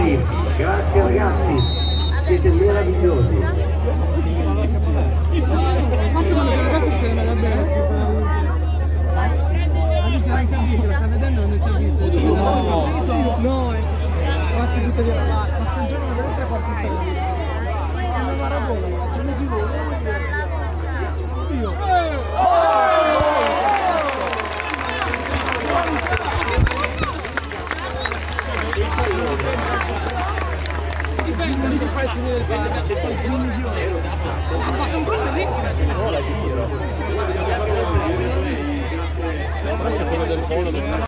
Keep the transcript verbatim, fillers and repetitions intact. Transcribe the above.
Bravi, grazie ragazzi, siete meravigliosi. Forse quando sono ragazzi si non bene. Non ci ha visto, la sta vedendo non ci ha visto. No, no, ma si butta via la palla. Ma se un giorno non c'è quartista lì. Sono Maradona, ma ce ne più io. Dipende, fai il segno del paese, ha fatto un gol bellissimo.